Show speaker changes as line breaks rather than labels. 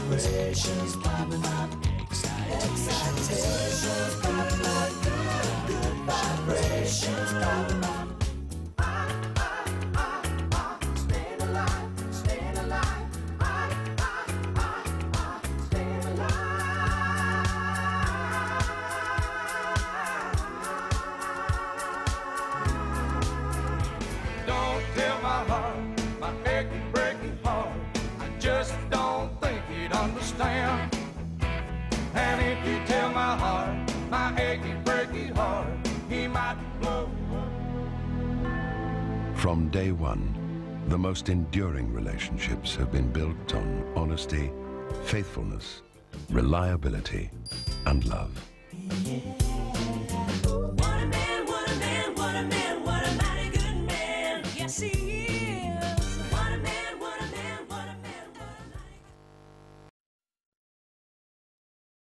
vibrations popping up, excitations popping up, good vibrations popping up. Staying alive, staying alive. Staying alive. Don't tell my heart, my aching, breaking heart, I just don't think he'd understand. And if you tell my heart, my aching, breaking heart, he might blow.
From day one, the most enduring relationships have been built on honesty, faithfulness, reliability, and love.